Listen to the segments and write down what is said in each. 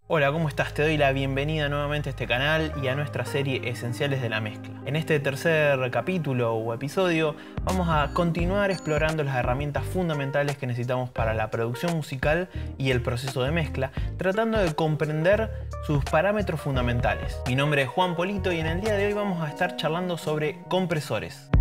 Hola, ¿cómo estás? Te doy la bienvenida nuevamente a este canal y a nuestra serie Esenciales de la Mezcla. En este tercer capítulo o episodio vamos a continuar explorando las herramientas fundamentales que necesitamos para la producción musical y el proceso de mezcla, tratando de comprender sus parámetros fundamentales. Mi nombre es Juan Polito y en el día de hoy vamos a estar charlando sobre compresores.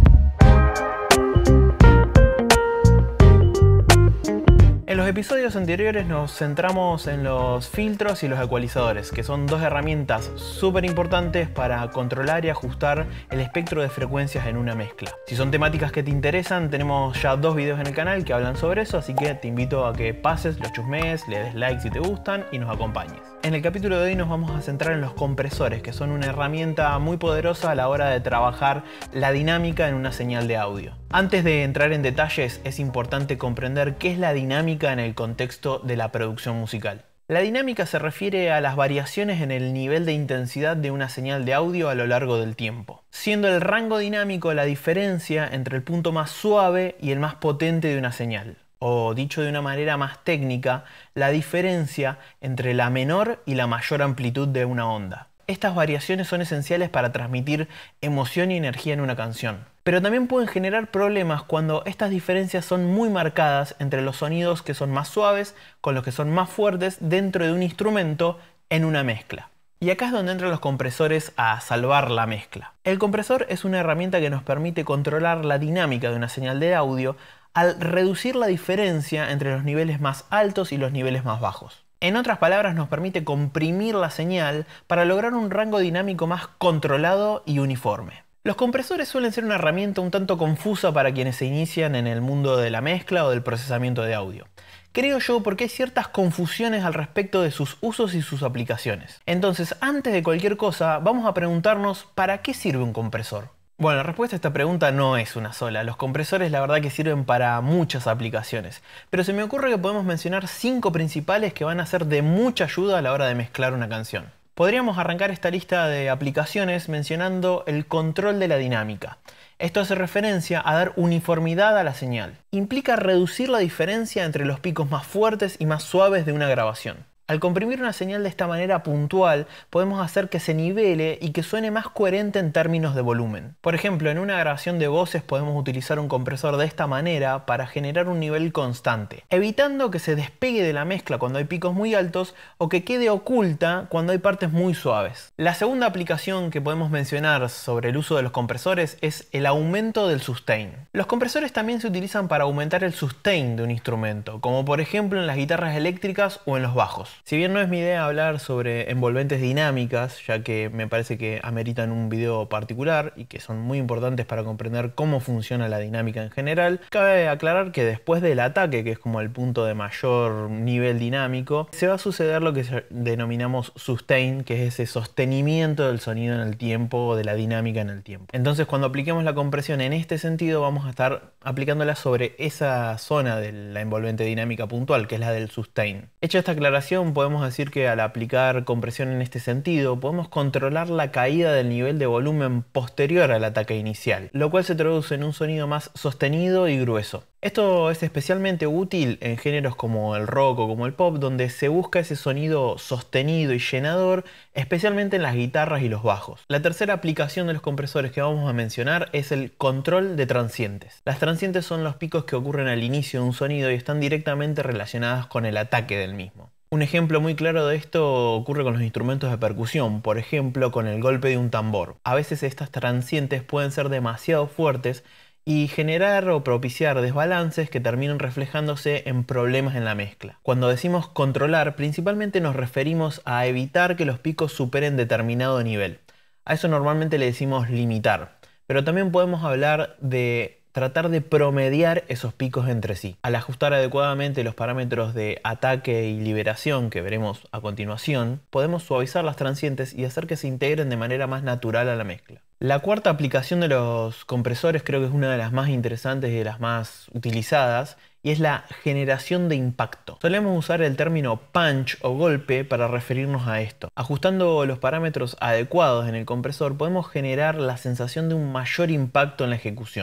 En los episodios anteriores nos centramos en los filtros y los ecualizadores, que son dos herramientas súper importantes para controlar y ajustar el espectro de frecuencias en una mezcla. Si son temáticas que te interesan, tenemos ya dos videos en el canal que hablan sobre eso, así que te invito a que pases, los chusmees, le des like si te gustan y nos acompañes. En el capítulo de hoy nos vamos a centrar en los compresores, que son una herramienta muy poderosa a la hora de trabajar la dinámica en una señal de audio. Antes de entrar en detalles, es importante comprender qué es la dinámica en el contexto de la producción musical. La dinámica se refiere a las variaciones en el nivel de intensidad de una señal de audio a lo largo del tiempo, siendo el rango dinámico la diferencia entre el punto más suave y el más potente de una señal. O dicho de una manera más técnica, la diferencia entre la menor y la mayor amplitud de una onda. Estas variaciones son esenciales para transmitir emoción y energía en una canción. Pero también pueden generar problemas cuando estas diferencias son muy marcadas entre los sonidos que son más suaves con los que son más fuertes dentro de un instrumento en una mezcla. Y acá es donde entran los compresores a salvar la mezcla. El compresor es una herramienta que nos permite controlar la dinámica de una señal de audio al reducir la diferencia entre los niveles más altos y los niveles más bajos. En otras palabras, nos permite comprimir la señal para lograr un rango dinámico más controlado y uniforme. Los compresores suelen ser una herramienta un tanto confusa para quienes se inician en el mundo de la mezcla o del procesamiento de audio. Creo yo porque hay ciertas confusiones al respecto de sus usos y sus aplicaciones. Entonces, antes de cualquier cosa, vamos a preguntarnos ¿para qué sirve un compresor? Bueno, la respuesta a esta pregunta no es una sola. Los compresores la verdad que sirven para muchas aplicaciones. Pero se me ocurre que podemos mencionar 5 principales que van a ser de mucha ayuda a la hora de mezclar una canción. Podríamos arrancar esta lista de aplicaciones mencionando el control de la dinámica. Esto hace referencia a dar uniformidad a la señal. Implica reducir la diferencia entre los picos más fuertes y más suaves de una grabación. Al comprimir una señal de esta manera puntual, podemos hacer que se nivele y que suene más coherente en términos de volumen. Por ejemplo, en una grabación de voces podemos utilizar un compresor de esta manera para generar un nivel constante, evitando que se despegue de la mezcla cuando hay picos muy altos o que quede oculta cuando hay partes muy suaves. La segunda aplicación que podemos mencionar sobre el uso de los compresores es el aumento del sustain. Los compresores también se utilizan para aumentar el sustain de un instrumento, como por ejemplo en las guitarras eléctricas o en los bajos. Si bien no es mi idea hablar sobre envolventes dinámicas, ya que me parece que ameritan un video particular y que son muy importantes para comprender cómo funciona la dinámica en general, cabe aclarar que después del ataque, que es como el punto de mayor nivel dinámico, se va a suceder lo que denominamos sustain, que es ese sostenimiento del sonido en el tiempo o de la dinámica en el tiempo. Entonces, cuando apliquemos la compresión en este sentido, vamos a estar aplicándola sobre esa zona de la envolvente dinámica puntual, que es la del sustain. Hecha esta aclaración, podemos decir que al aplicar compresión en este sentido, podemos controlar la caída del nivel de volumen posterior al ataque inicial, lo cual se traduce en un sonido más sostenido y grueso. Esto es especialmente útil en géneros como el rock o como el pop, donde se busca ese sonido sostenido y llenador, especialmente en las guitarras y los bajos. La tercera aplicación de los compresores que vamos a mencionar es el control de transientes. Las transientes son los picos que ocurren al inicio de un sonido y están directamente relacionadas con el ataque del mismo. Un ejemplo muy claro de esto ocurre con los instrumentos de percusión, por ejemplo con el golpe de un tambor. A veces estas transientes pueden ser demasiado fuertes y generar o propiciar desbalances que terminan reflejándose en problemas en la mezcla. Cuando decimos controlar, principalmente nos referimos a evitar que los picos superen determinado nivel. A eso normalmente le decimos limitar, pero también podemos hablar de tratar de promediar esos picos entre sí. Al ajustar adecuadamente los parámetros de ataque y liberación que veremos a continuación, podemos suavizar las transientes y hacer que se integren de manera más natural a la mezcla. La cuarta aplicación de los compresores creo que es una de las más interesantes y de las más utilizadas, y es la generación de impacto. Solemos usar el término punch o golpe para referirnos a esto. Ajustando los parámetros adecuados en el compresor podemos generar la sensación de un mayor impacto en la ejecución.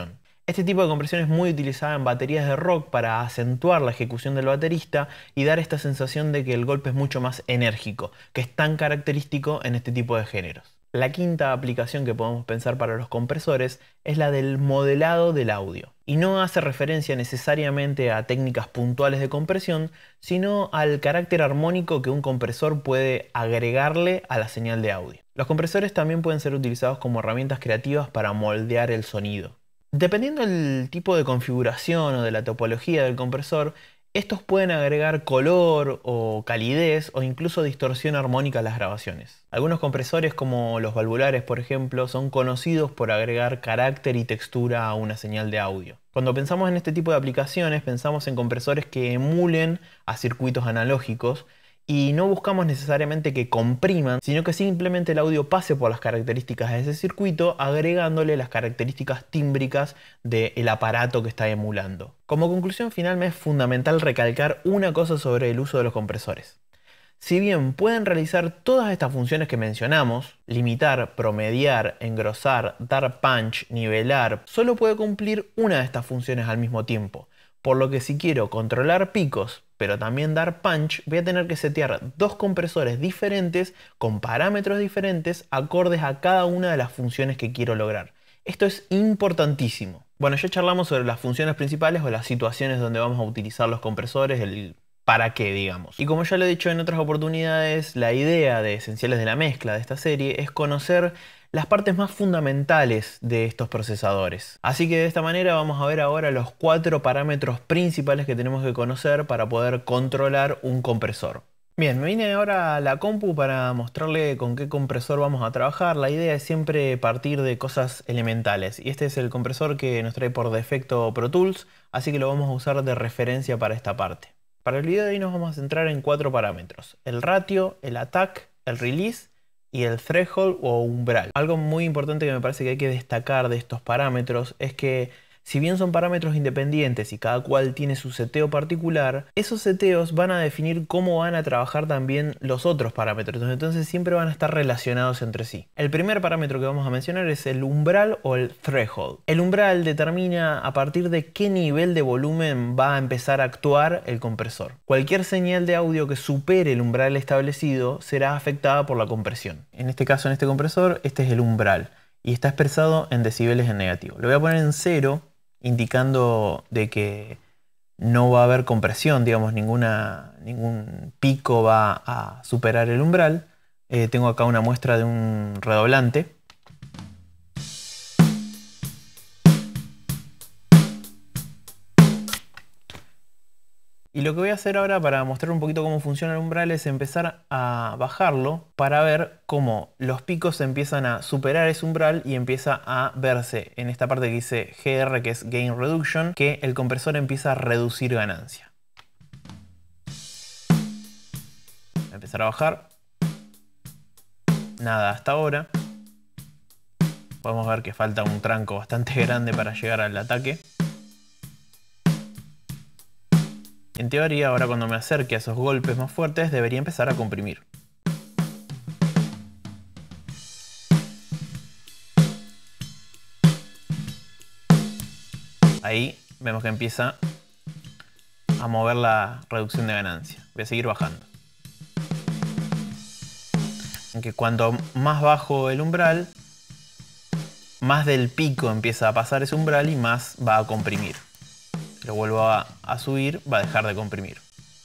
Este tipo de compresión es muy utilizada en baterías de rock para acentuar la ejecución del baterista y dar esta sensación de que el golpe es mucho más enérgico, que es tan característico en este tipo de géneros. La quinta aplicación que podemos pensar para los compresores es la del modelado del audio. Y no hace referencia necesariamente a técnicas puntuales de compresión, sino al carácter armónico que un compresor puede agregarle a la señal de audio. Los compresores también pueden ser utilizados como herramientas creativas para moldear el sonido. Dependiendo del tipo de configuración o de la topología del compresor, estos pueden agregar color o calidez o incluso distorsión armónica a las grabaciones. Algunos compresores como los valvulares, por ejemplo, son conocidos por agregar carácter y textura a una señal de audio. Cuando pensamos en este tipo de aplicaciones, pensamos en compresores que emulen a circuitos analógicos y no buscamos necesariamente que compriman, sino que simplemente el audio pase por las características de ese circuito, agregándole las características tímbricas del aparato que está emulando. Como conclusión final, me es fundamental recalcar una cosa sobre el uso de los compresores. Si bien pueden realizar todas estas funciones que mencionamos, limitar, promediar, engrosar, dar punch, nivelar, solo puede cumplir una de estas funciones al mismo tiempo. Por lo que si quiero controlar picos, pero también dar punch, voy a tener que setear dos compresores diferentes con parámetros diferentes acordes a cada una de las funciones que quiero lograr. Esto es importantísimo. Bueno, ya charlamos sobre las funciones principales o las situaciones donde vamos a utilizar los compresores, el para qué, digamos. Y como ya lo he dicho en otras oportunidades, la idea de Esenciales de la Mezcla de esta serie es conocer las partes más fundamentales de estos procesadores. Así que de esta manera vamos a ver ahora los 4 parámetros principales que tenemos que conocer para poder controlar un compresor. Bien, me vine ahora a la compu para mostrarle con qué compresor vamos a trabajar. La idea es siempre partir de cosas elementales. Y este es el compresor que nos trae por defecto Pro Tools, así que lo vamos a usar de referencia para esta parte. Para el video de hoy nos vamos a centrar en 4 parámetros: el ratio, el attack, el release y el threshold o umbral. Algo muy importante que me parece que hay que destacar de estos parámetros es que si bien son parámetros independientes y cada cual tiene su seteo particular, esos seteos van a definir cómo van a trabajar también los otros parámetros, entonces siempre van a estar relacionados entre sí. El primer parámetro que vamos a mencionar es el umbral o el threshold. El umbral determina a partir de qué nivel de volumen va a empezar a actuar el compresor. Cualquier señal de audio que supere el umbral establecido será afectada por la compresión. En este caso, en este compresor, este es el umbral y está expresado en decibeles en negativo. Lo voy a poner en 0, indicando de que no va a haber compresión, digamos, ningún pico va a superar el umbral. Tengo acá una muestra de un redoblante. Y lo que voy a hacer ahora para mostrar un poquito cómo funciona el umbral es empezar a bajarlo para ver cómo los picos empiezan a superar ese umbral y empieza a verse en esta parte que dice GR, que es Gain Reduction, que el compresor empieza a reducir ganancia. Voy a empezar a bajar. Nada hasta ahora. Podemos ver que falta un tranco bastante grande para llegar al ataque. En teoría, ahora cuando me acerque a esos golpes más fuertes, debería empezar a comprimir. Ahí vemos que empieza a mover la reducción de ganancia. Voy a seguir bajando. Aunque cuanto más bajo el umbral, más del pico empieza a pasar ese umbral y más va a comprimir. Si lo vuelvo a subir, va a dejar de comprimir.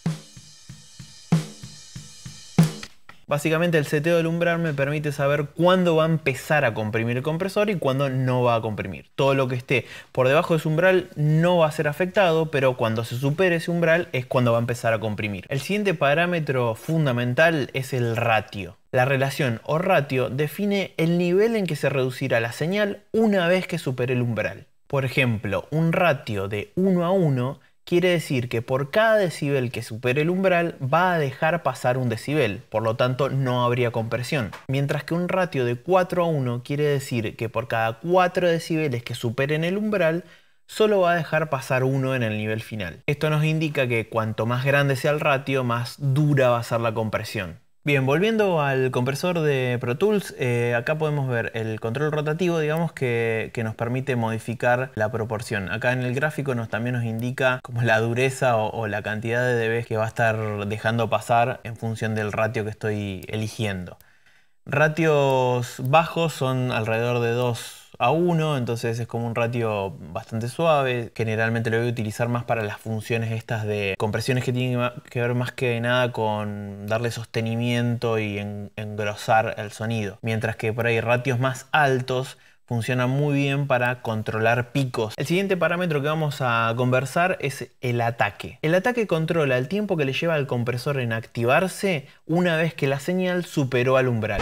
Básicamente el seteo del umbral me permite saber cuándo va a empezar a comprimir el compresor y cuándo no va a comprimir. Todo lo que esté por debajo de ese umbral no va a ser afectado, pero cuando se supere ese umbral es cuando va a empezar a comprimir. El siguiente parámetro fundamental es el ratio. La relación o ratio define el nivel en que se reducirá la señal una vez que supere el umbral. Por ejemplo, un ratio de 1 a 1 quiere decir que por cada decibel que supere el umbral va a dejar pasar un decibel, por lo tanto no habría compresión. Mientras que un ratio de 4 a 1 quiere decir que por cada 4 decibeles que superen el umbral, solo va a dejar pasar 1 en el nivel final. Esto nos indica que cuanto más grande sea el ratio, más dura va a ser la compresión. Bien, volviendo al compresor de Pro Tools, acá podemos ver el control rotativo, digamos, que nos permite modificar la proporción. Acá en el gráfico también nos indica como la dureza o la cantidad de dB que va a estar dejando pasar en función del ratio que estoy eligiendo. Ratios bajos son alrededor de 2:1, entonces es como un ratio bastante suave. Generalmente lo voy a utilizar más para las funciones estas de compresiones que tienen que ver más que nada con darle sostenimiento y engrosar el sonido. Mientras que por ahí ratios más altos funciona muy bien para controlar picos. El siguiente parámetro que vamos a conversar es el ataque. El ataque controla el tiempo que le lleva al compresor en activarse una vez que la señal superó al umbral.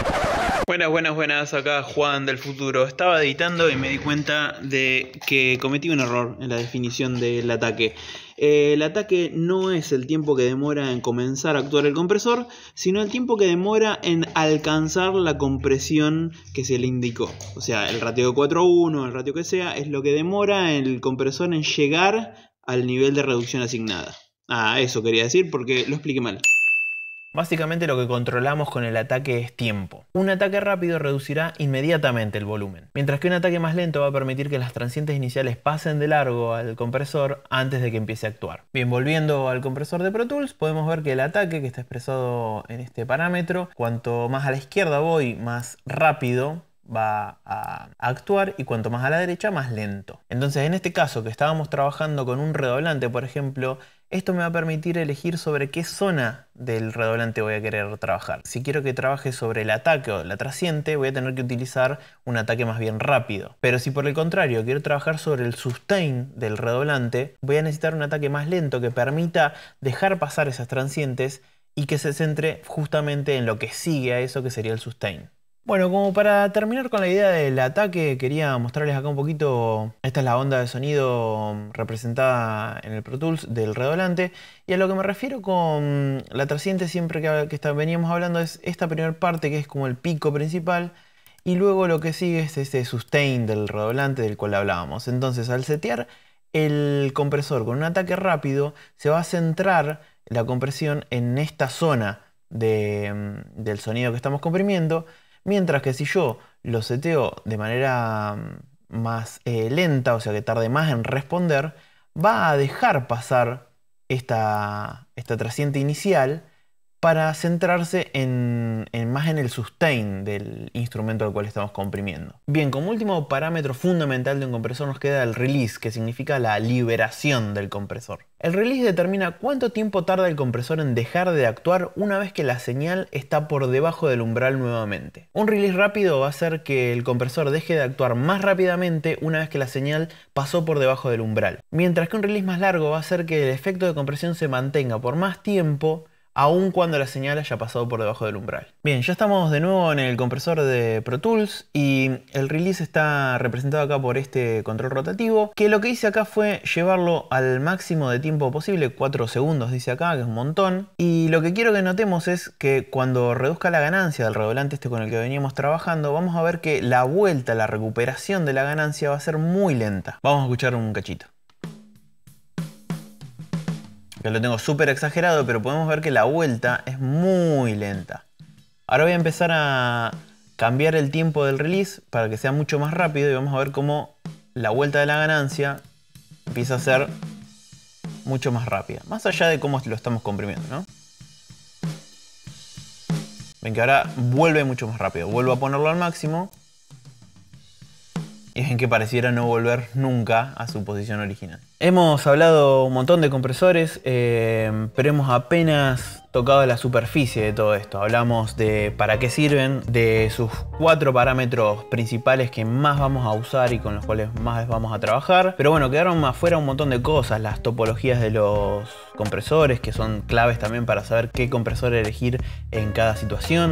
Buenas, acá Juan del futuro. Estaba editando y me di cuenta de que cometí un error en la definición del ataque. El ataque no es el tiempo que demora en comenzar a actuar el compresor, sino el tiempo que demora en alcanzar la compresión que se le indicó. O sea, el ratio de 4:1, el ratio que sea, es lo que demora el compresor en llegar al nivel de reducción asignada. Eso quería decir porque lo expliqué mal. Básicamente lo que controlamos con el ataque es tiempo. Un ataque rápido reducirá inmediatamente el volumen, mientras que un ataque más lento va a permitir que las transientes iniciales pasen de largo al compresor antes de que empiece a actuar. Bien, volviendo al compresor de Pro Tools, podemos ver que el ataque, que está expresado en este parámetro, cuanto más a la izquierda voy, más rápido va a actuar, y cuanto más a la derecha, más lento. Entonces, en este caso que estábamos trabajando con un redoblante, por ejemplo, esto me va a permitir elegir sobre qué zona del redoblante voy a querer trabajar. Si quiero que trabaje sobre el ataque o la trasciente, voy a tener que utilizar un ataque más bien rápido. Pero si por el contrario quiero trabajar sobre el sustain del redoblante, voy a necesitar un ataque más lento que permita dejar pasar esas transientes y que se centre justamente en lo que sigue a eso, que sería el sustain. Bueno, como para terminar con la idea del ataque, quería mostrarles acá un poquito. Esta es la onda de sonido representada en el Pro Tools del redoblante. Y a lo que me refiero con la trasciente, siempre que veníamos hablando, es esta primera parte que es como el pico principal. Y luego lo que sigue es este sustain del redoblante del cual hablábamos. Entonces, al setear el compresor con un ataque rápido, se va a centrar la compresión en esta zona del sonido que estamos comprimiendo. Mientras que si yo lo seteo de manera más lenta, o sea que tarde más en responder, va a dejar pasar esta trasciente inicial para centrarse más en el sustain del instrumento al cual estamos comprimiendo. Bien, como último parámetro fundamental de un compresor nos queda el release, que significa la liberación del compresor. El release determina cuánto tiempo tarda el compresor en dejar de actuar una vez que la señal está por debajo del umbral nuevamente. Un release rápido va a hacer que el compresor deje de actuar más rápidamente una vez que la señal pasó por debajo del umbral. Mientras que un release más largo va a hacer que el efecto de compresión se mantenga por más tiempo, aun cuando la señal haya pasado por debajo del umbral. Bien, ya estamos de nuevo en el compresor de Pro Tools y el release está representado acá por este control rotativo, que lo que hice acá fue llevarlo al máximo de tiempo posible, 4 segundos dice acá, que es un montón. Y lo que quiero que notemos es que cuando reduzca la ganancia del redoblante este con el que veníamos trabajando, vamos a ver que la vuelta, la recuperación de la ganancia va a ser muy lenta. Vamos a escuchar un cachito. Que lo tengo súper exagerado, pero podemos ver que la vuelta es muy lenta. Ahora voy a empezar a cambiar el tiempo del release para que sea mucho más rápido y vamos a ver cómo la vuelta de la ganancia empieza a ser mucho más rápida. Más allá de cómo lo estamos comprimiendo, ¿no? Ven que ahora vuelve mucho más rápido. Vuelvo a ponerlo al máximo. Y ven que pareciera no volver nunca a su posición original. Hemos hablado un montón de compresores, pero hemos apenas tocado la superficie de todo esto. Hablamos de para qué sirven, de sus 4 parámetros principales que más vamos a usar y con los cuales más vamos a trabajar. Pero bueno, quedaron afuera un montón de cosas. Las topologías de los compresores, que son claves también para saber qué compresor elegir en cada situación.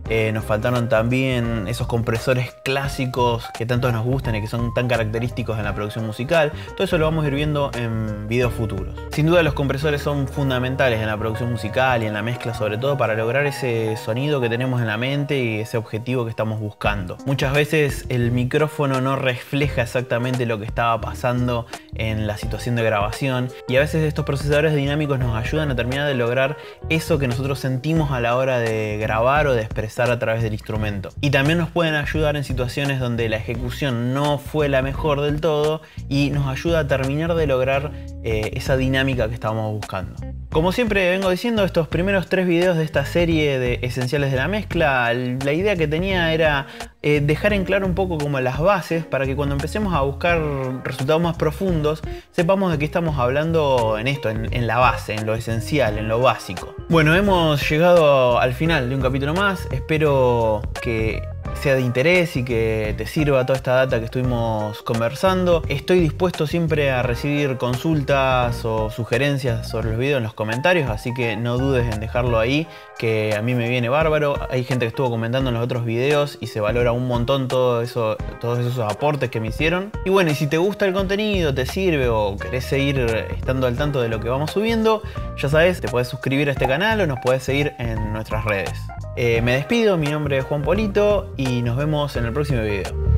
nos faltaron también esos compresores clásicos que tanto nos gustan y que son tan característicos en la producción musical. Todo eso lo vamos a ir viendo en videos futuros. Sin duda los compresores son fundamentales en la producción musical y en la mezcla, sobre todo para lograr ese sonido que tenemos en la mente y ese objetivo que estamos buscando. Muchas veces el micrófono no refleja exactamente lo que estaba pasando en la situación de grabación, y a veces estos procesadores dinámicos nos ayudan a terminar de lograr eso que nosotros sentimos a la hora de grabar o de expresar a través del instrumento. Y también nos pueden ayudar en situaciones donde la ejecución no fue la mejor del todo y nos ayuda a terminar de lograr esa dinámica que estábamos buscando. Como siempre vengo diciendo, estos primeros 3 videos de esta serie de esenciales de la mezcla, la idea que tenía era dejar en claro un poco como las bases para que cuando empecemos a buscar resultados más profundos sepamos de qué estamos hablando en esto, en la base, en lo esencial, en lo básico. Bueno, hemos llegado al final de un capítulo más. Espero que sea de interés y que te sirva toda esta data que estuvimos conversando. Estoy dispuesto siempre a recibir consultas o sugerencias sobre los videos en los comentarios, así que no dudes en dejarlo ahí, que a mí me viene bárbaro. Hay gente que estuvo comentando en los otros videos y se valora un montón todos esos aportes que me hicieron. Y bueno, y si te gusta el contenido, te sirve o querés seguir estando al tanto de lo que vamos subiendo, ya sabes, te puedes suscribir a este canal o nos puedes seguir en nuestras redes. Me despido, mi nombre es Juan Polito y nos vemos en el próximo video.